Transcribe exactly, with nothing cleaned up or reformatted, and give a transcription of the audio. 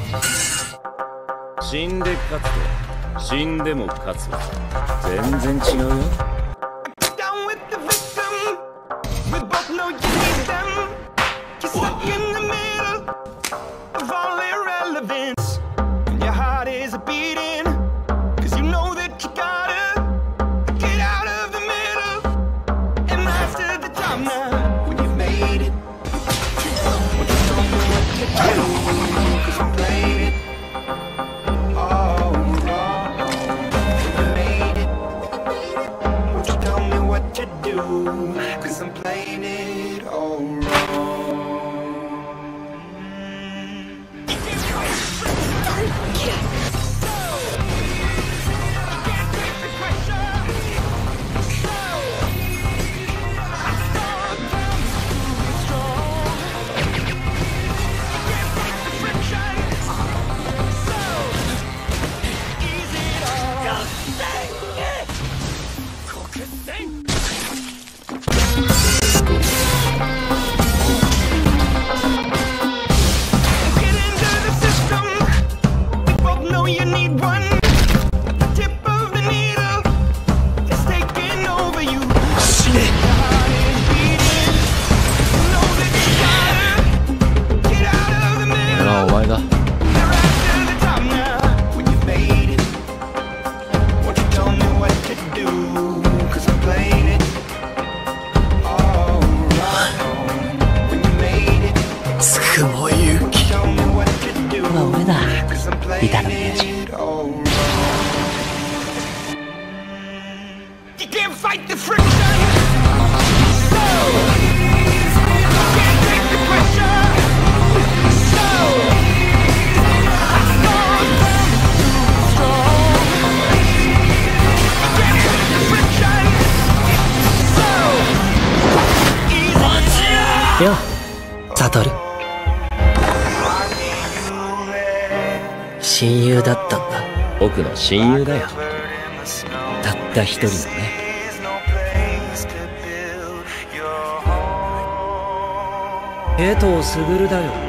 死んで勝つと死んでも勝つは全然違うよ。 Cause I'm playing it all wrong. You can't fight the friction. So I can't take the pressure. So I start too strong. You can't take the friction. So easy. よう、サトル。親友だったんだ。 僕の親友だよ。 たった一人のね。江藤卓だよ。